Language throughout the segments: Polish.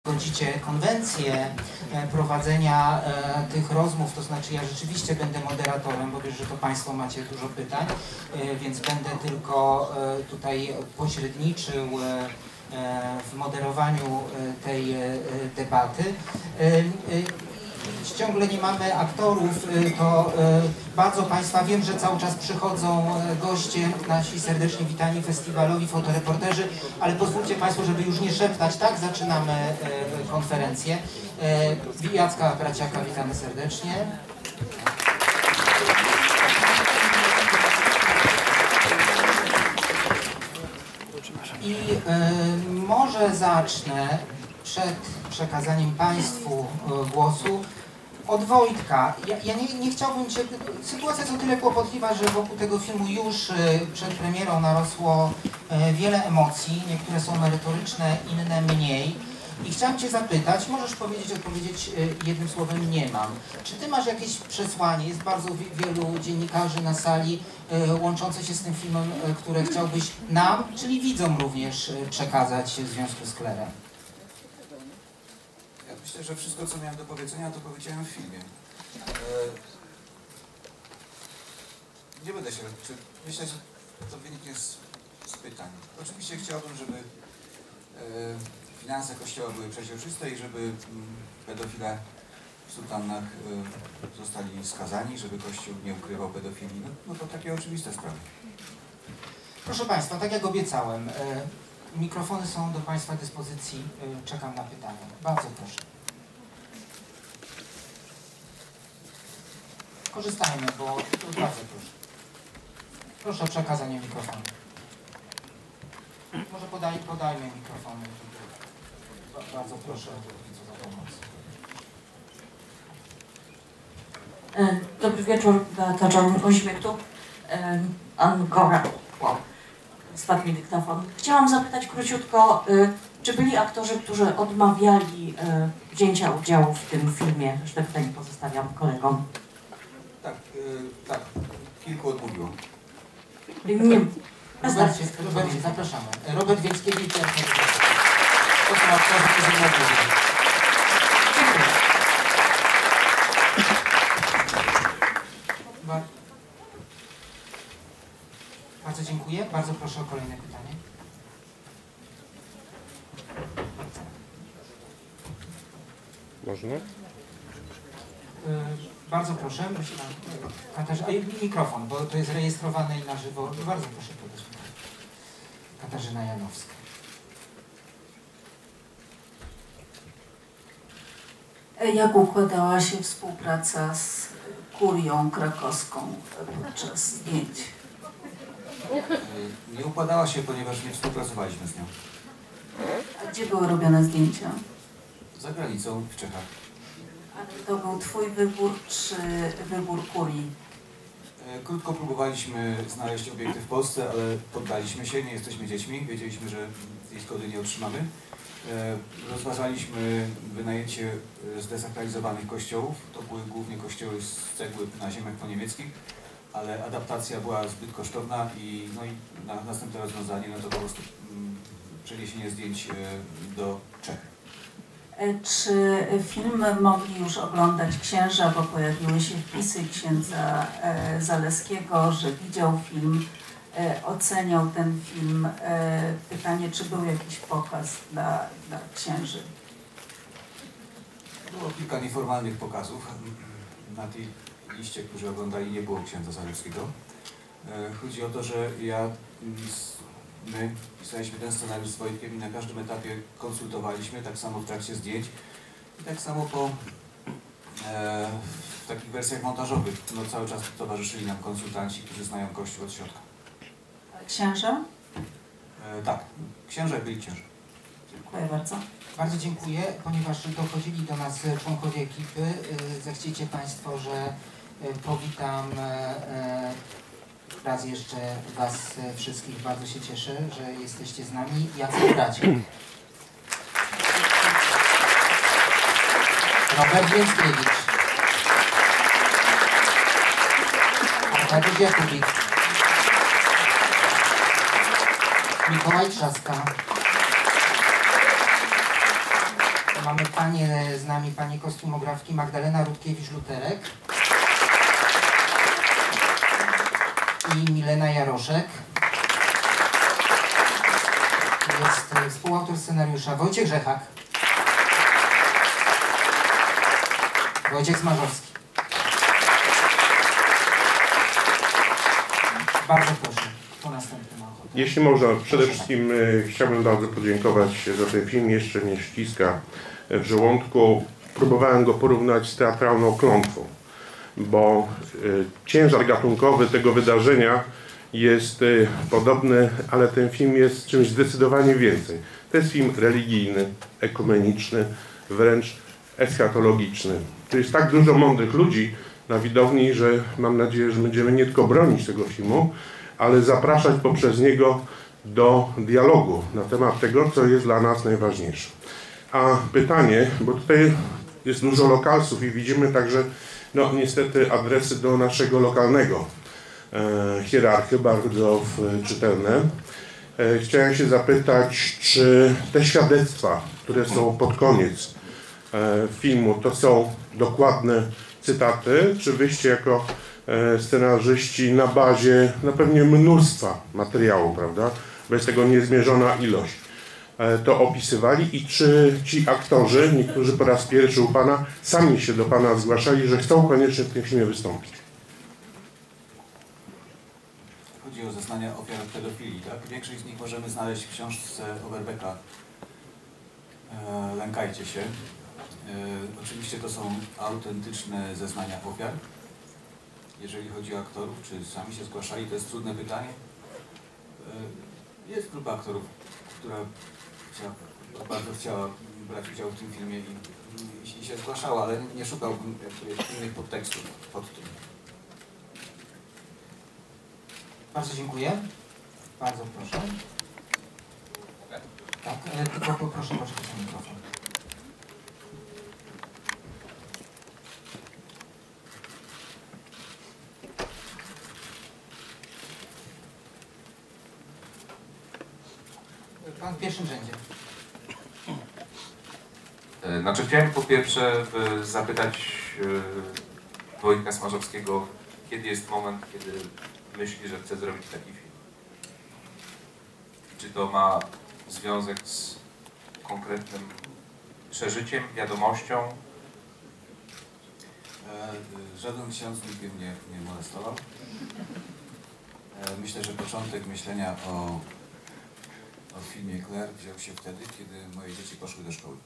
Godzicie konwencję prowadzenia tych rozmów, to znaczy ja rzeczywiście będę moderatorem, bo wiesz, że to Państwo macie dużo pytań, więc będę tylko tutaj pośredniczył w moderowaniu tej debaty. Ciągle nie mamy aktorów, to bardzo Państwa, wiem, że cały czas przychodzą goście, nasi serdecznie witani festiwalowi, fotoreporterzy, ale pozwólcie Państwo, żeby już nie szeptać, tak? Zaczynamy konferencję. Jacka Braciaka, witamy serdecznie. I może zacznę przed przekazaniem Państwu głosu od Wojtka. Ja nie chciałbym Cię... Sytuacja jest o tyle kłopotliwa, że wokół tego filmu już przed premierą narosło wiele emocji. Niektóre są merytoryczne, inne mniej. I chciałem Cię zapytać, możesz odpowiedzieć jednym słowem nie mam. Czy Ty masz jakieś przesłanie? Jest bardzo wielu dziennikarzy na sali łączących się z tym filmem, które chciałbyś nam, czyli widzom również przekazać w związku z Klerem. Ja myślę, że wszystko, co miałem do powiedzenia, to powiedziałem w filmie. Nie będę się... Myślę, że to wyniknie z pytań. Oczywiście chciałbym, żeby finanse Kościoła były przezroczyste i żeby pedofile w sutannach zostali skazani, żeby Kościół nie ukrywał pedofilii. No to takie oczywiste sprawy. Proszę Państwa, tak jak obiecałem, mikrofony są do Państwa dyspozycji. Czekam na pytania. Bardzo proszę. Korzystajmy, bo bardzo proszę. Proszę o przekazanie mikrofonu. Może podajmy mikrofony. Bardzo proszę o pomoc. Dobry wieczór, Beata Czarnkoźmiek tu. Angora. Wow. Spadł mi dyktafon. Chciałam zapytać króciutko, czy byli aktorzy, którzy odmawiali wzięcia udziału w tym filmie? Zresztą pytanie pozostawiam kolegom. Tak, tak. Kilku odmówiło. Nie. Robercie, zapraszamy. Robert Wielskiewicz. To są aktorzy, którzy odmówili. Bardzo dziękuję. Bardzo proszę o kolejne pytanie. Można? Bardzo proszę. Mikrofon, bo to jest rejestrowane i na żywo. Bardzo proszę podać. Katarzyna Janowska. Jak układała się współpraca z kurią krakowską podczas zdjęć? Nie układała się, ponieważ nie współpracowaliśmy z nią. A gdzie były robione zdjęcia? Za granicą, w Czechach. A to był Twój wybór, czy wybór kurii? Krótko próbowaliśmy znaleźć obiekty w Polsce, ale poddaliśmy się, nie jesteśmy dziećmi, wiedzieliśmy, że tej zgody nie otrzymamy. Rozważaliśmy wynajęcie zdesakralizowanych kościołów, to były głównie kościoły z cegły na ziemiach poniemieckich, ale adaptacja była zbyt kosztowna i następne rozwiązanie to po prostu przeniesienie zdjęć do Czech. Czy film mogli już oglądać księża, bo pojawiły się wpisy księdza Zaleskiego, że widział film, oceniał ten film. Pytanie, czy był jakiś pokaz dla księży? Było kilka nieformalnych pokazów. Na tej liście, którzy oglądali, nie było księdza Zalewskiego. Chodzi o to, że my pisaliśmy ten scenariusz z Wojtkiem i na każdym etapie konsultowaliśmy, tak samo w trakcie zdjęć i tak samo w takich wersjach montażowych. Cały czas towarzyszyli nam konsultanci, którzy znają Kościół od środka. A księża? Tak, księża byli księża. Dziękuję bardzo. Bardzo dziękuję, ponieważ dochodzili do nas członkowie ekipy. Zechciecie Państwo, że powitam raz jeszcze Was wszystkich. Bardzo się cieszę, że jesteście z nami. Jacek Braciak. Robert Więckiewicz. Arkadiusz Jakubik. Mikołaj Trzaska. Mamy panie z nami, panie kostiumografki Magdalena Rutkiewicz-Luterek i Milena Jaroszek. Jest współautor scenariusza Wojciech Rzechak, Wojciech Smarzowski. Bardzo proszę, po następnym ochotę. Jeśli można, przede wszystkim chciałbym bardzo podziękować za ten film. Jeszcze mnie ściska w żołądku. Próbowałem go porównać z teatralną klątwą, bo ciężar gatunkowy tego wydarzenia jest podobny, ale ten film jest czymś zdecydowanie więcej. To jest film religijny, ekumeniczny, wręcz eschatologiczny. Tu jest tak dużo mądrych ludzi na widowni, że mam nadzieję, że będziemy nie tylko bronić tego filmu, ale zapraszać poprzez niego do dialogu na temat tego, co jest dla nas najważniejsze. A pytanie, bo tutaj jest dużo lokalsów i widzimy także, no niestety, adresy do naszego lokalnego hierarchy, bardzo czytelne. Chciałem się zapytać, czy te świadectwa, które są pod koniec filmu, to są dokładne cytaty, czy wyście jako scenarzyści na bazie, no pewnie mnóstwa materiału, prawda, bo jest tego niezmierzona ilość, to opisywali i czy ci aktorzy, niektórzy po raz pierwszy u Pana, sami się do Pana zgłaszali, że chcą koniecznie w tym filmie wystąpić? Chodzi o zeznania ofiar pedofilii, tak? Większość z nich możemy znaleźć w książce Overbecka Lękajcie się. Oczywiście to są autentyczne zeznania ofiar. Jeżeli chodzi o aktorów, czy sami się zgłaszali, to jest trudne pytanie. Jest grupa aktorów, która bardzo chciała brać udział w tym filmie i się zgłaszała, ale nie szukałbym innych podtekstów pod tym. Bardzo dziękuję. Bardzo proszę. Tak, tylko poproszę poczekać na mikrofon. Pan w pierwszym rzędzie. Znaczy chciałem po pierwsze zapytać Wojtka Smarzowskiego, kiedy jest moment, kiedy myśli, że chce zrobić taki film? Czy to ma związek z konkretnym przeżyciem, wiadomością? Żaden ksiądz nigdy mnie nie molestował. Myślę, że początek myślenia o filmie Claire wziął się wtedy, kiedy moje dzieci poszły do szkoły.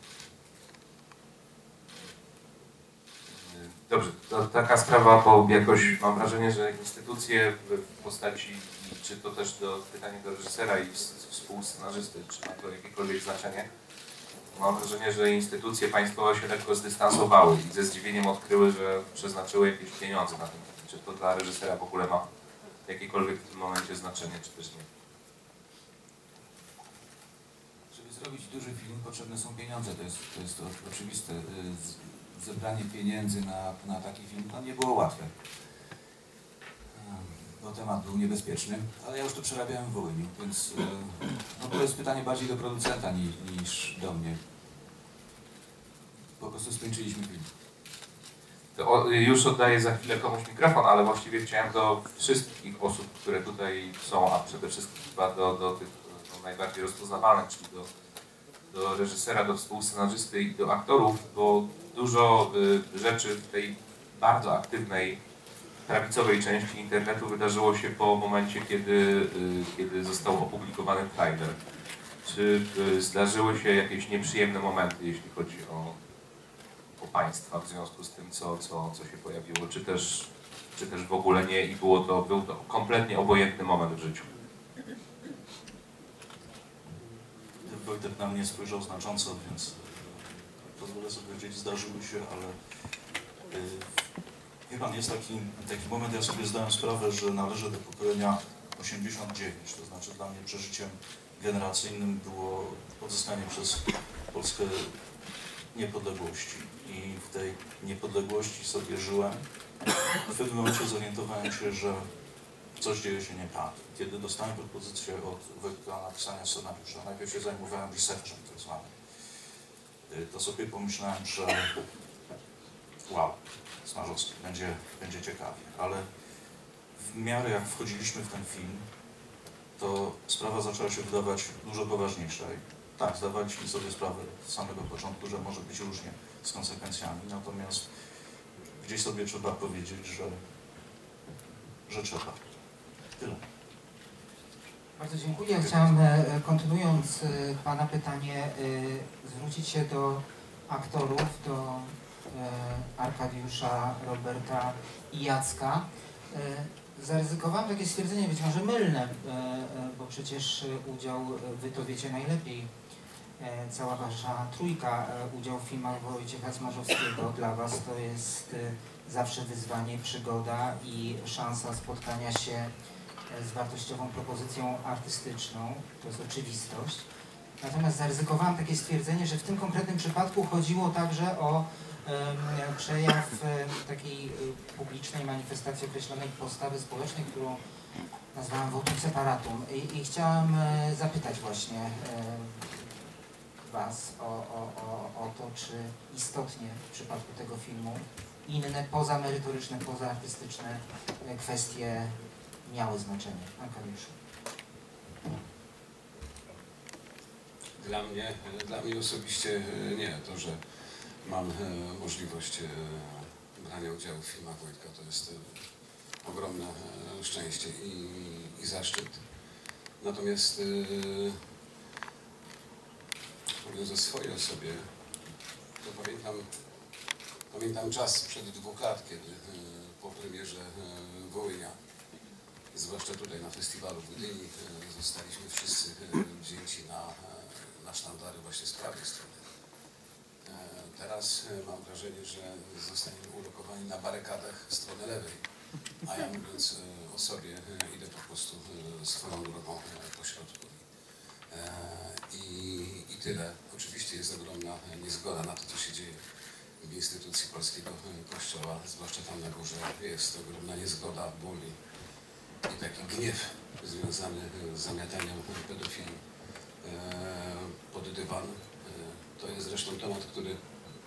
Dobrze, to taka sprawa, bo jakoś mam wrażenie, że instytucje w postaci, czy to też pytanie do reżysera i współscenarzysty, czy ma to jakiekolwiek znaczenie, mam wrażenie, że instytucje państwowe się lekko zdystansowały i ze zdziwieniem odkryły, że przeznaczyły jakieś pieniądze na ten film. Czy to dla reżysera w ogóle ma jakiekolwiek w tym momencie znaczenie, czy też nie? Żeby zrobić duży film, potrzebne są pieniądze, to jest oczywiste. Zebranie pieniędzy na taki film to nie było łatwe, bo temat był niebezpieczny, ale ja już to przerabiałem w Wołyniu, więc no to jest pytanie bardziej do producenta niż do mnie. Po prostu skończyliśmy film. To już oddaję za chwilę komuś mikrofon, ale właściwie chciałem do wszystkich osób, które tutaj są, a przede wszystkim chyba do tych najbardziej rozpoznawalnych, czyli do reżysera, do współscenarzysty i do aktorów, bo dużo rzeczy w tej bardzo aktywnej, prawicowej części internetu wydarzyło się po momencie, kiedy został opublikowany trailer. Czy zdarzyły się jakieś nieprzyjemne momenty, jeśli chodzi o państwa w związku z tym, co się pojawiło, czy też w ogóle nie i był to kompletnie obojętny moment w życiu? Wojtek na mnie spojrzał znacząco, więc pozwolę sobie powiedzieć, zdarzyły się, ale wie pan, jest taki moment, ja sobie zdałem sprawę, że należę do pokolenia 89, to znaczy dla mnie przeżyciem generacyjnym było pozyskanie przez Polskę niepodległości i w tej niepodległości sobie żyłem. W pewnym momencie zorientowałem się, że coś dzieje się nie tak. Kiedy dostałem propozycję od Wojtka napisania scenariusza, najpierw się zajmowałem researchem tak zwanym. to sobie pomyślałem, że wow, Smarzowski, będzie ciekawie, ale w miarę jak wchodziliśmy w ten film, to sprawa zaczęła się wydawać dużo poważniejsza. Tak, zdawaliśmy sobie sprawę z samego początku, że może być różnie z konsekwencjami, natomiast gdzieś sobie trzeba powiedzieć, że trzeba. Tyle. Bardzo dziękuję. Chciałem, kontynuując Pana pytanie, zwrócić się do aktorów, do Arkadiusza, Roberta i Jacka. Zaryzykowałem takie stwierdzenie, być może mylne, bo przecież udział, wy to wiecie najlepiej, cała wasza trójka, udział w filmach Wojciecha Smarzowskiego dla was to jest zawsze wyzwanie, przygoda i szansa spotkania się z wartościową propozycją artystyczną, to jest oczywistość. Natomiast zaryzykowałem takie stwierdzenie, że w tym konkretnym przypadku chodziło także o przejaw takiej publicznej manifestacji określonej postawy społecznej, którą nazwałem votum separatum. I chciałem zapytać właśnie was o to, czy istotnie w przypadku tego filmu inne, pozamerytoryczne, pozaartystyczne kwestie miały znaczenie. Arkadiuszu. Dla mnie osobiście nie. To, że mam możliwość brania udziału w filmach Wojtka, to jest ogromne szczęście i zaszczyt. Natomiast mówiąc o swojej osobie, to pamiętam czas sprzed 2 lat, kiedy po premierze Wołynia, zwłaszcza tutaj na festiwalu w Gdyni, zostaliśmy wszyscy wzięci na sztandary właśnie z prawej strony. Teraz mam wrażenie, że zostaniemy ulokowani na barykadach w stronę lewej, a ja mówiąc o sobie idę po prostu swoją drogą po środku. I tyle. Oczywiście jest ogromna niezgoda na to, co się dzieje w instytucji polskiego kościoła, zwłaszcza tam na górze. Jest ogromna niezgoda, ból i taki gniew związany z zamiataniem pedofilii pod dywan. To jest zresztą temat, który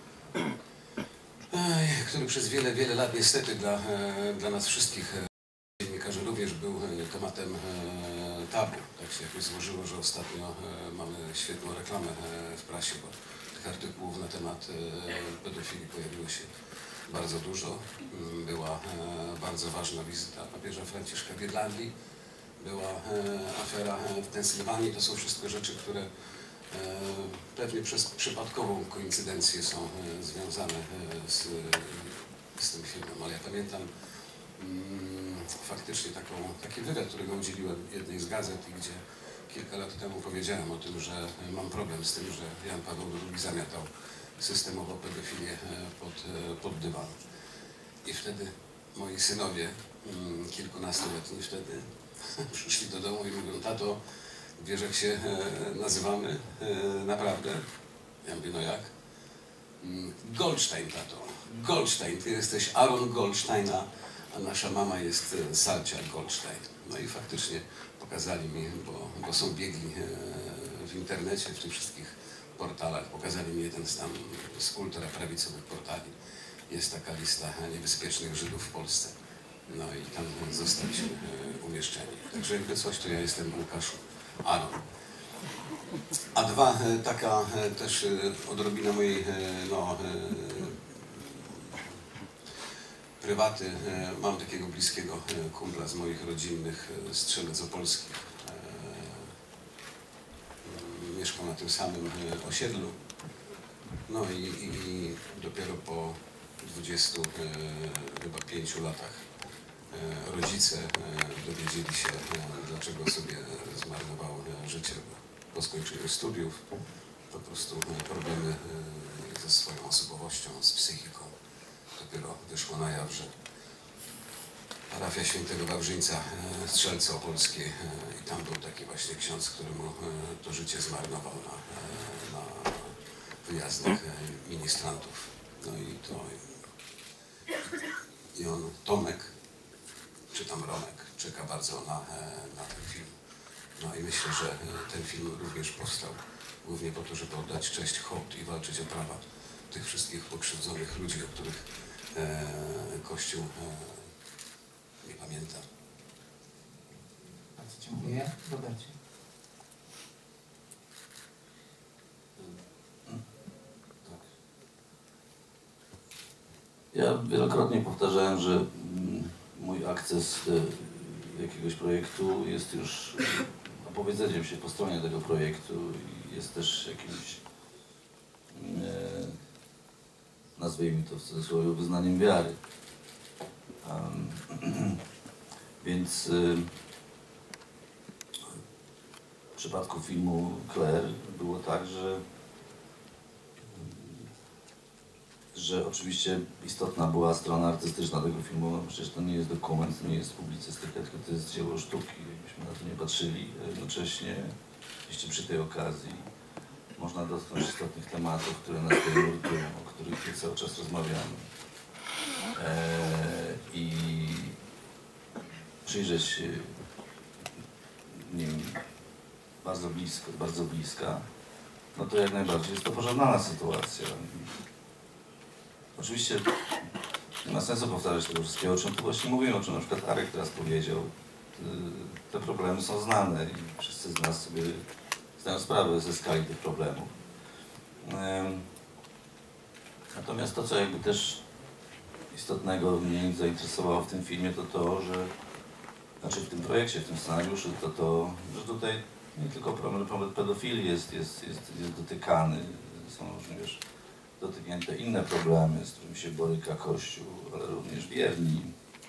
przez wiele lat niestety dla nas wszystkich dziennikarzy również był tematem tabu. Tak się jakoś złożyło, że ostatnio mamy świetną reklamę w prasie, bo tych artykułów na temat pedofilii pojawiło się bardzo dużo. Była bardzo ważna wizyta papieża Franciszka w Irlandii, była afera w Pensylwanii. To są wszystko rzeczy, które pewnie przez przypadkową koincydencję są związane z tym filmem, ale ja pamiętam faktycznie taki wywiad, którego udzieliłem jednej z gazet i gdzie kilka lat temu powiedziałem o tym, że mam problem z tym, że Jan Paweł II zamiatał systemowo pedofilię pod dywan. I wtedy moi synowie, kilkunastoletni wtedy, przyszli do domu i mówią: tato, wiesz jak się nazywamy naprawdę? Ja mówię: no jak? Goldstein, tato. Goldstein, ty jesteś Aaron Goldstein, a nasza mama jest Salcia Goldstein. No i faktycznie pokazali mi, bo są biegli w internecie, w tych wszystkich portalach, pokazali mi jeden z ultraprawicowych portali. Jest taka lista niebezpiecznych Żydów w Polsce. No i tam zostaliśmy umieszczeni. Także jakby coś, to ja jestem Łukaszu Aaron. A dwa, taka też odrobina mojej prywaty. Mam takiego bliskiego kumpla z moich rodzinnych Strzelec Opolskich. Mieszkał na tym samym osiedlu. No i dopiero po 25 latach rodzice dowiedzieli się, dlaczego sobie zmarnował życie po skończeniu studiów. Po prostu problemy ze swoją osobowością, z psychiką. Dopiero wyszło na jaw, że parafia Świętego Wawrzyńca, Strzelce Opolskie, i tam był taki właśnie ksiądz, któremu to życie zmarnował na wyjazdach ministrantów. No i on, Tomek, czy tam Romek, czeka bardzo na ten film. No i myślę, że ten film również powstał głównie po to, żeby oddać cześć, hołd i walczyć o prawa tych wszystkich pokrzywdzonych ludzi, o których Kościół nie pamięta. Bardzo dziękuję. Robercie. Ja wielokrotnie powtarzałem, że mój akces jakiegoś projektu jest już opowiedzeniem się po stronie tego projektu i jest też jakimś, nazwijmy to w cudzysłowie, wyznaniem wiary. Więc w przypadku filmu Claire było tak, że oczywiście istotna była strona artystyczna tego filmu. No przecież to nie jest dokument, to nie jest publicystyka, tylko to jest dzieło sztuki, jakbyśmy na to nie patrzyli. Jednocześnie, oczywiście przy tej okazji, można dotknąć istotnych tematów, które nas tutaj nurtują, o których cały czas rozmawiamy. I przyjrzeć się nim bardzo bliska, no to jak najbardziej jest to pożądana sytuacja. Oczywiście nie ma sensu powtarzać tego wszystkiego, o czym tu właśnie mówiłem, o czym na przykład Arek teraz powiedział. Te problemy są znane i wszyscy z nas sobie zdają sprawę ze skali tych problemów. Natomiast to, co jakby też istotnego mnie zainteresowało w tym filmie, to to, że znaczy w tym projekcie, w tym scenariuszu, to że tutaj nie tylko problem pedofilii jest dotykany, są również dotknięte inne problemy, z którymi się boryka Kościół, ale również wierni.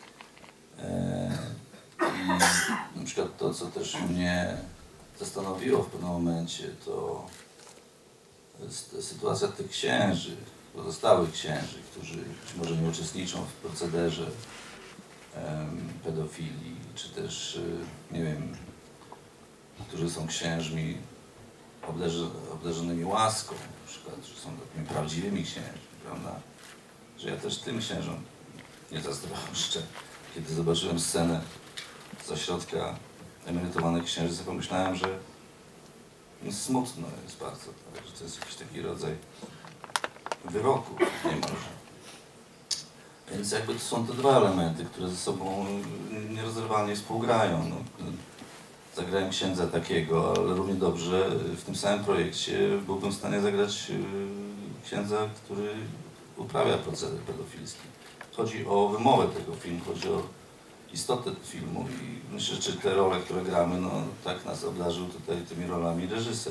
I na przykład to, co też mnie zastanowiło w pewnym momencie, to jest sytuacja tych księży, pozostałych księży, którzy być może nie uczestniczą w procederze pedofilii, czy też, nie wiem, którzy są księżmi obdarzonymi łaską, na przykład, że są takimi prawdziwymi księżmi, prawda? Że ja też tym księżom nie zazdroszczę. Kiedy zobaczyłem scenę z ośrodka emerytowanych księży, sobie pomyślałem, że smutno jest bardzo, że to jest jakiś taki rodzaj wyroku niemalże. Więc jakby to są te dwa elementy, które ze sobą nierozerwalnie współgrają. No, zagrałem księdza takiego, ale równie dobrze w tym samym projekcie byłbym w stanie zagrać księdza, który uprawia proceder pedofilski. Chodzi o wymowę tego filmu, chodzi o istotę filmu i myślę, że te role, które gramy, no tak nas obdarzył tutaj tymi rolami reżyser.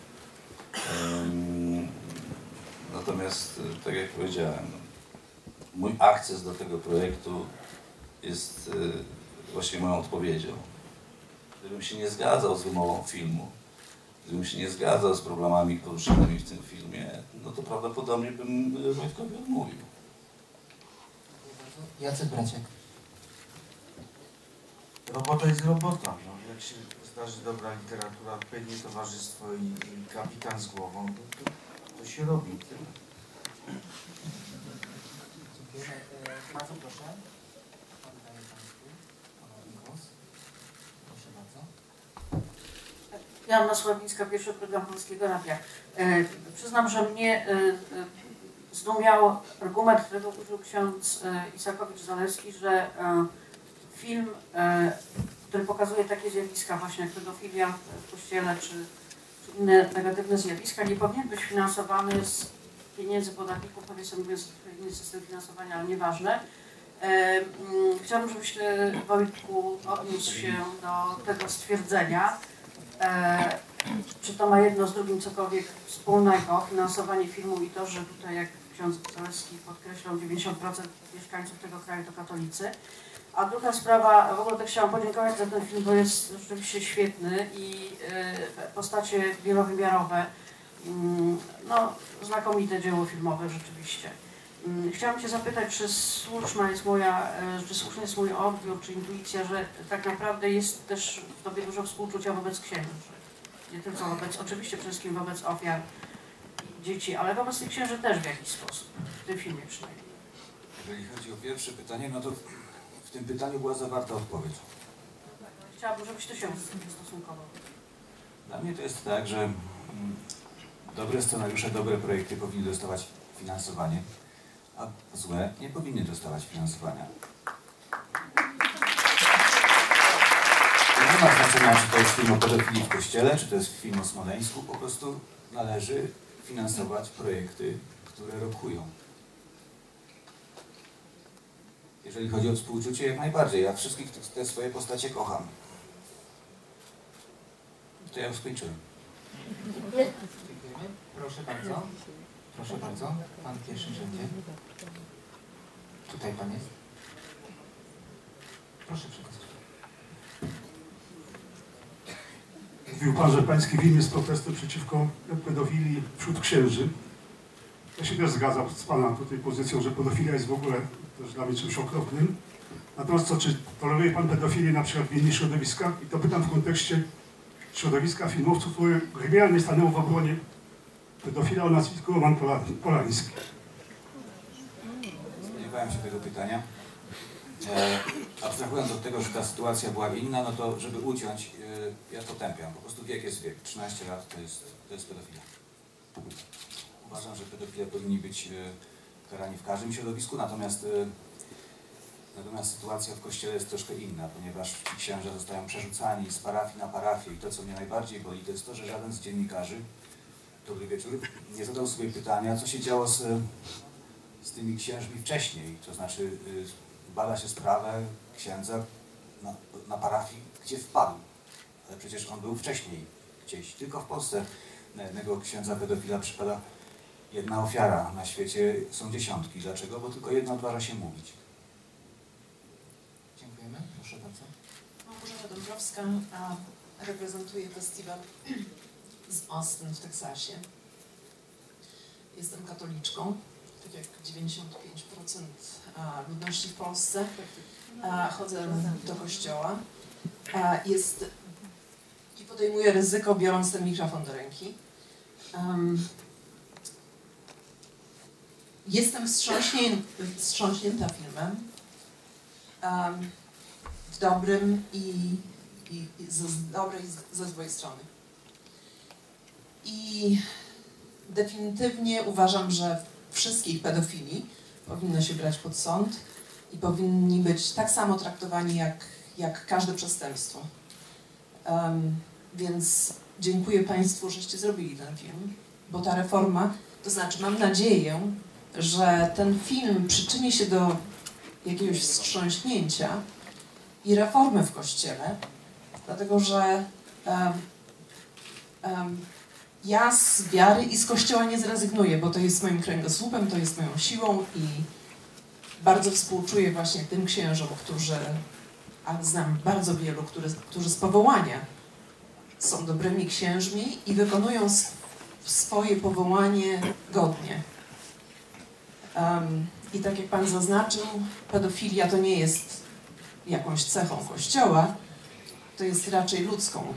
Natomiast, tak jak powiedziałem, mój akces do tego projektu jest właśnie moją odpowiedzią. Gdybym się nie zgadzał z wymową filmu, gdybym się nie zgadzał z problemami poruszanymi w tym filmie, no to prawdopodobnie bym Wojtkowi odmówił. Jacek Braciak. Robota jest robota. No. Jak się zdarzy dobra literatura, odpowiednie towarzystwo i kapitan z głową, to się robi. Dziękuję. Bardzo proszę. Oddaję Państwu głos. Proszę bardzo. Joanna Sławińska, pierwszy program Polskiego Radia. Przyznam, że mnie zdumiał argument, którego użył ksiądz Isakowicz-Zalewski, że film, który pokazuje takie zjawiska właśnie jak pedofilia w kościele czy inne negatywne zjawiska, nie powinien być finansowany z pieniędzy podatników, powiedzmy mówiąc, inny system finansowania, ale nieważne. Chciałabym, żebyś Wojtku odniósł się do tego stwierdzenia. Czy to ma jedno z drugim cokolwiek wspólnego, finansowanie filmu i to, że tutaj, jak ksiądz Zalewski podkreślał, 90% mieszkańców tego kraju to katolicy. A druga sprawa, w ogóle tak chciałam podziękować za ten film, bo jest rzeczywiście świetny i postacie wielowymiarowe, no znakomite dzieło filmowe rzeczywiście. Chciałam Cię zapytać, czy słuszny jest mój odbiór, czy intuicja, że tak naprawdę jest też w Tobie dużo współczucia wobec księży. Nie tylko wobec, oczywiście przede wszystkim wobec ofiar i dzieci, ale wobec tych księży też w jakiś sposób, w tym filmie przynajmniej. Jeżeli chodzi o pierwsze pytanie, no to w tym pytaniu była zawarta odpowiedź. Chciałabym, żebyś Ty się stosunkował. Dla mnie to jest tak, że dobre scenariusze, dobre projekty powinny dostawać finansowanie, a złe nie powinny dostawać finansowania. Nie ma znaczenia, czy to jest film o pedofilii w Kościele, czy to jest film o Smoleńsku, po prostu należy finansować projekty, które rokują. Jeżeli chodzi o współczucie, jak najbardziej. Ja wszystkich te swoje postacie kocham. To ja już skończyłem. Dziękujemy. Proszę bardzo. Proszę bardzo. Pan w pierwszym rzędzie. Tutaj pan jest. Proszę przekazać. Mówił pan, że pański film jest protestem przeciwko pedofilii wśród księży. Ja się też zgadzam z pana tutaj pozycją, że pedofilia jest w ogóle też dla mnie czymś okropnym. Natomiast czy toleruje pan pedofilię na przykład w innych środowiskach? I to pytam w kontekście środowiska filmowców, które gremialnie stanęło w obronie pedofila o nazwisku Roman Polański. Spodziewałem się tego pytania. Abstrahując od tego, że ta sytuacja była inna, no to żeby uciąć, ja potępiam. Po prostu wiek jest wiek. 13 lat to jest pedofilia. Uważam, że pedofile powinni być karani w każdym środowisku, natomiast sytuacja w Kościele jest troszkę inna, ponieważ ci księża zostają przerzucani z parafii na parafię i to, co mnie najbardziej boli, to jest to, że żaden z dziennikarzy, dobry wieczór, nie zadał sobie pytania, co się działo z tymi księżmi wcześniej, to znaczy bada się sprawę księdza na parafii, gdzie wpadł, ale przecież on był wcześniej gdzieś, tylko w Polsce na jednego księdza pedofila przypada jedna ofiara, na świecie są dziesiątki. Dlaczego? Bo tylko jedna odważa się mówić. Dziękujemy. Proszę bardzo. Małgorzata Dąbrowska, reprezentuję festiwal z Austin w Teksasie. Jestem katoliczką, tak jak 95% ludności w Polsce. Chodzę do kościoła i podejmuję ryzyko, biorąc ten mikrofon do ręki. Jestem wstrząśnięta filmem, w dobrym i z dobrej i ze złej strony. I definitywnie uważam, że wszystkich pedofili powinno się brać pod sąd i powinni być tak samo traktowani jak każde przestępstwo. Więc dziękuję Państwu, żeście zrobili ten film, bo ta reforma, to znaczy mam nadzieję, że ten film przyczyni się do jakiegoś wstrząśnięcia i reformy w Kościele, dlatego że ja z wiary i z Kościoła nie zrezygnuję, bo to jest moim kręgosłupem, to jest moją siłą i bardzo współczuję właśnie tym księżom, a znam bardzo wielu, którzy z powołania są dobrymi księżmi i wykonują swoje powołanie godnie. I tak jak Pan zaznaczył, pedofilia to nie jest jakąś cechą Kościoła, to jest raczej ludzką.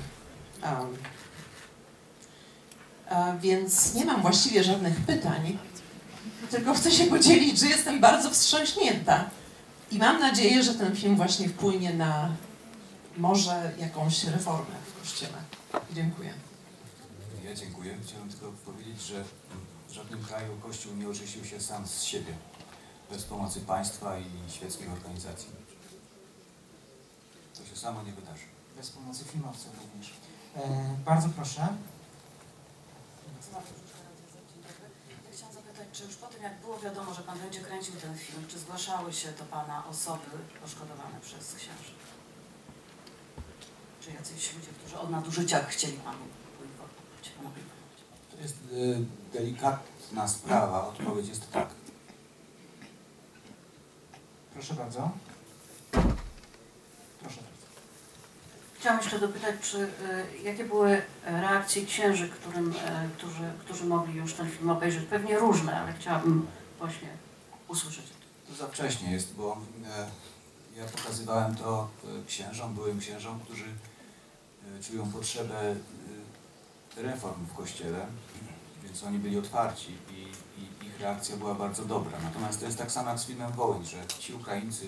Więc nie mam właściwie żadnych pytań, tylko chcę się podzielić, że jestem bardzo wstrząśnięta i mam nadzieję, że ten film właśnie wpłynie na może jakąś reformę w Kościele. Dziękuję. Ja dziękuję. Chciałem tylko powiedzieć, że w żadnym kraju Kościół nie oczyścił się sam z siebie, bez pomocy państwa i świeckich organizacji. To się samo nie wydarzy. Bez pomocy filmowców również. Bardzo proszę. Ja chciałam zapytać, czy już po tym, jak było wiadomo, że Pan będzie kręcił ten film, czy zgłaszały się do Pana osoby poszkodowane przez księży? Czy jacyś ludzie, którzy o nadużyciach chcieli Panu poinformować? To jest delikatna sprawa. Odpowiedź jest tak. Proszę bardzo. Proszę bardzo. Chciałam jeszcze dopytać, jakie były reakcje księży, którzy mogli już ten film obejrzeć? Pewnie różne, ale chciałabym właśnie usłyszeć. To za wcześnie jest, bo ja pokazywałem to księżom, byłym księżom, którzy czują potrzebę reform w Kościele, więc oni byli otwarci i ich reakcja była bardzo dobra. Natomiast to jest tak samo jak z filmem Wołyń, że ci Ukraińcy,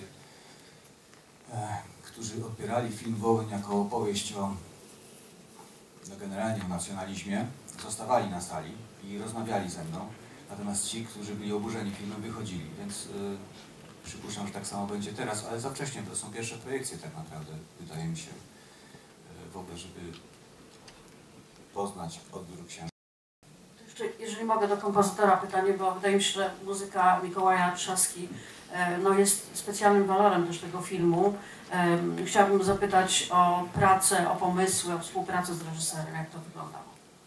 którzy odbierali film Wołyń jako opowieść generalnie o nacjonalizmie, zostawali na sali i rozmawiali ze mną, natomiast ci, którzy byli oburzeni filmem, wychodzili, więc przypuszczam, że tak samo będzie teraz, ale za wcześnie, to są pierwsze projekcje tak naprawdę, wydaje mi się, w ogóle, żeby poznać odbiór księży. Jeszcze, jeżeli mogę, do kompozytora pytanie, bo wydaje mi się, że muzyka Mikołaja Trzaski no, jest specjalnym walorem też tego filmu. Chciałabym zapytać o pracę, o pomysły, o współpracę z reżyserem, jak to wyglądało.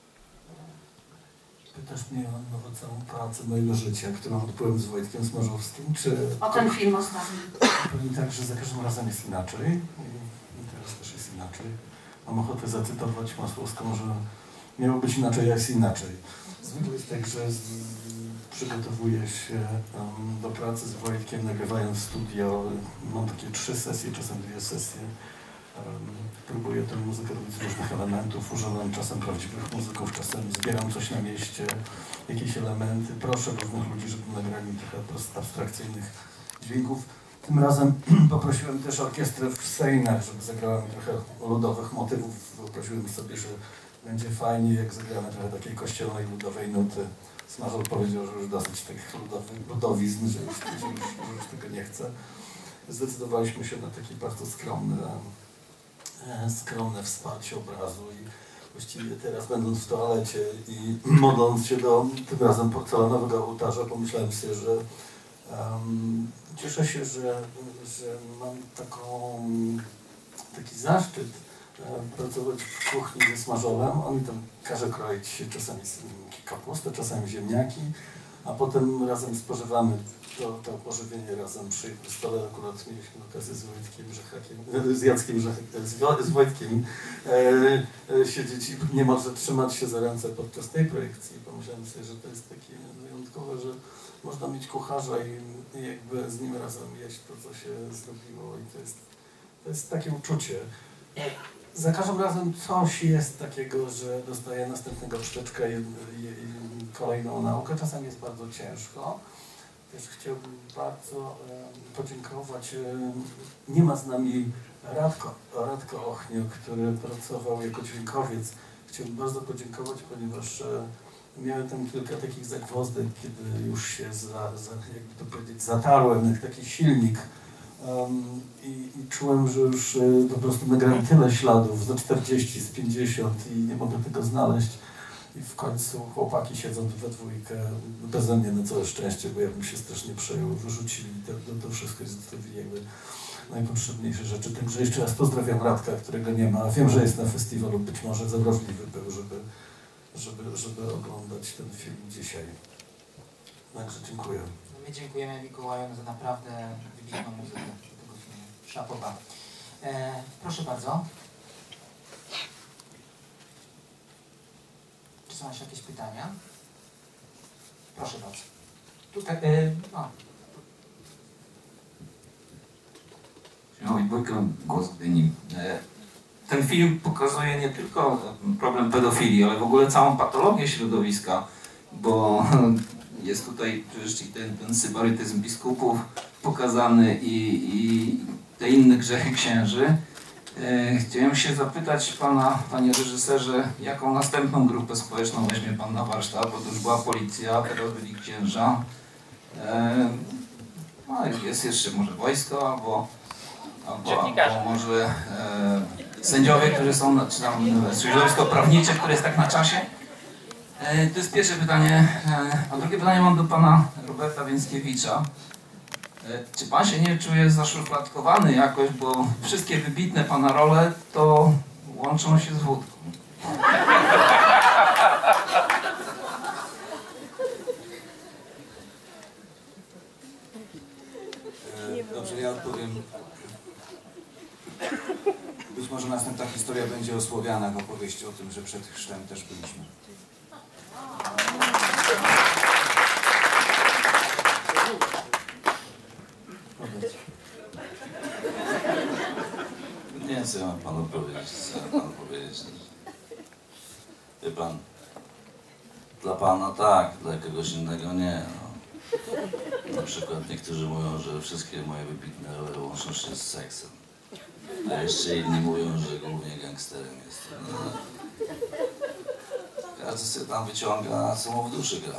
Pytasz mnie o całą pracę mojego życia, którą odbyłem z Wojtkiem Smarzowskim, czy... O ten film ostatni. Powiem tak, że za każdym razem jest inaczej i teraz też jest inaczej. Mam ochotę zacytować Masłowską, że miało być inaczej, a jest inaczej. Zwykle jest tak, że przygotowuję się do pracy z Wojtkiem, nagrywając studio. Mam takie 3 sesje, czasem 2 sesje. Próbuję tę muzykę robić z różnych elementów, używam czasem prawdziwych muzyków, czasem zbieram coś na mieście, jakieś elementy. Proszę różnych ludzi, żeby nagrali mi trochę abstrakcyjnych dźwięków. Tym razem poprosiłem też orkiestrę w Sejnach, żeby zagrała mi trochę ludowych motywów. Wyobraziłem sobie, że będzie fajnie, jak zagramy trochę takiej kościelnej, ludowej nuty. Smażor powiedział, że już dosyć tych ludowizn, że już tego nie chce. Zdecydowaliśmy się na taki bardzo skromne wsparcie obrazu i właściwie teraz, będąc w toalecie i modląc się do tym razem porcelanowego ołtarza, pomyślałem sobie, że cieszę się, że mam taki zaszczyt pracować w kuchni ze Smażorem. On mi tam każe kroić czasami kapustę, czasami ziemniaki, a potem razem spożywamy to pożywienie razem przy stole. Akurat mieliśmy okazję z Wojtkiem Rzechakiem, z Jackiem z Wojtkiem siedzieć i niemalże trzymać się za ręce podczas tej projekcji. Pomyślałem sobie, że to jest takie wyjątkowe, że można mieć kucharza i jakby z nim razem jeść to, co się zrobiło, i to jest takie uczucie. Za każdym razem coś jest takiego, że dostaję następnego pszczyczka i kolejną naukę. Czasem jest bardzo ciężko. Też chciałbym bardzo podziękować. Nie ma z nami Radko Ochnio, który pracował jako dźwiękowiec. Chciałbym bardzo podziękować, ponieważ miałem tam kilka takich zagwozdek, kiedy już się, jakby to powiedzieć, zatarłem jak taki silnik. I czułem, że już po prostu nagrałem tyle śladów, za 40, z 50 i nie mogę tego znaleźć. I w końcu chłopaki siedzą we dwójkę, beze mnie na całe szczęście, bo ja bym się strasznie przejął, wyrzucili to wszystko i zostawili jakby najpotrzebniejsze rzeczy. Także jeszcze raz pozdrawiam Radka, którego nie ma. Wiem, że jest na festiwalu, być może za wrażliwy był, żeby oglądać ten film dzisiaj. Także dziękuję. My dziękujemy Mikołajowi za naprawdę wybitną muzykę do tego filmu. Szapoba. Proszę bardzo. Czy są jeszcze jakieś pytania? Proszę bardzo. Tutaj, Wojtko, głos Gdyni. Ten film pokazuje nie tylko problem pedofilii, ale w ogóle całą patologię środowiska, bo jest tutaj przecież ten sybarytyzm biskupów pokazany i te inne grzechy księży. Chciałem się zapytać pana, panie reżyserze, jaką następną grupę społeczną weźmie pan na warsztat, bo to już była policja, teraz byli księża. No, jest jeszcze może wojsko, albo może sędziowie, którzy są, czy tam środowisko prawnicze, które jest tak na czasie. To jest pierwsze pytanie. A drugie pytanie mam do pana Roberta Więckiewicza. Czy pan się nie czuje zaszufladkowany jakoś, bo wszystkie wybitne pana role to łączą się z wódką? Dobrze, ja odpowiem. Być może następna historia będzie o Słowianach, opowieść o tym, że przed chrztem też byliśmy. Nie wiem, co ja mam panu powiedzieć, Wie pan, dla pana tak, dla kogoś innego nie. No. Na przykład niektórzy mówią, że wszystkie moje wybitne role łączą się z seksem. A jeszcze inni mówią, że głównie gangsterem jestem. No. każdy sobie tam wyciąga, co mu w duszy gra.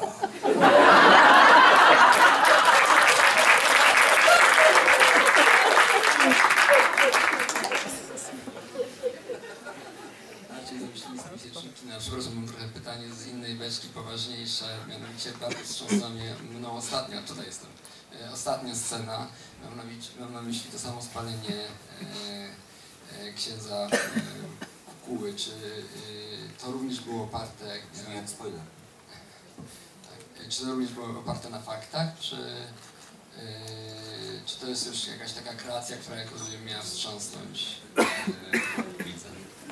Przepraszam, mam trochę pytanie z innej beczki, poważniejsze, mianowicie bardzo wstrząsnęła mną ostatnio, tutaj jestem, ostatnia scena, mam na myśli to samo spalenie księdza Kukuły, czy to również było oparte... Nie, spoiler. Tak, czy to również było oparte na faktach, czy to jest już jakaś taka kreacja, która jak rozumiem miała wstrząsnąć widzę?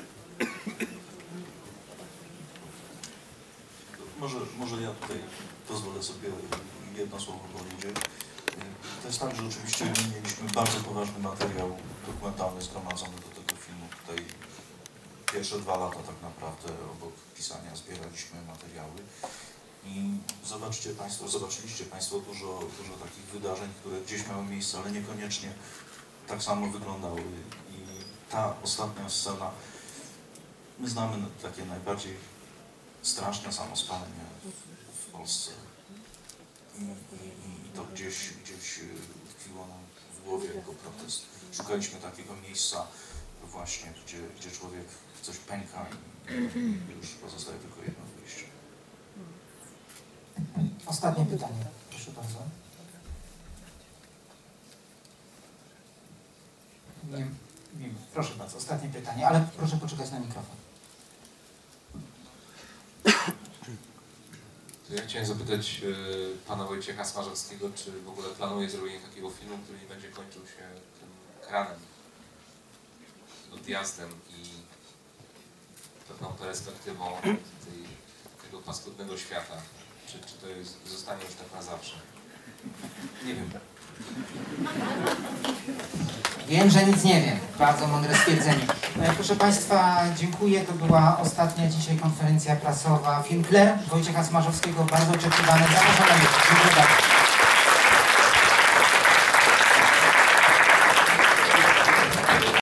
Może ja tutaj pozwolę sobie jedno słowo powiedzieć. To jest tak, że oczywiście mieliśmy bardzo poważny materiał dokumentalny zgromadzony do tego filmu. Tutaj pierwsze 2 lata tak naprawdę obok pisania zbieraliśmy materiały i zobaczyliście Państwo dużo takich wydarzeń, które gdzieś miały miejsce, ale niekoniecznie tak samo wyglądały. I ta ostatnia scena, my znamy takie najbardziej straszne samospalenie w Polsce i to gdzieś tkwiło nam w głowie jako protest. Szukaliśmy takiego miejsca właśnie, gdzie człowiek coś pęka i już pozostaje tylko jedno wyjście. Ostatnie pytanie, proszę bardzo. Nie, proszę bardzo, ostatnie pytanie, ale proszę poczekać na mikrofon. To ja chciałem zapytać pana Wojciecha Smarzowskiego, czy w ogóle planuje zrobienie takiego filmu, który nie będzie kończył się tym ekranem, odjazdem i pewną perspektywą tego paskudnego świata. Czy to zostanie już tak na zawsze? Nie wiem. Wiem, że nic nie wiem. Bardzo mądre stwierdzenie. Proszę Państwa, dziękuję. To była ostatnia dzisiaj konferencja prasowa. Film Claire Wojciecha Smarzowskiego, bardzo oczekiwany. Zapraszam na YouTube. Dziękuję bardzo.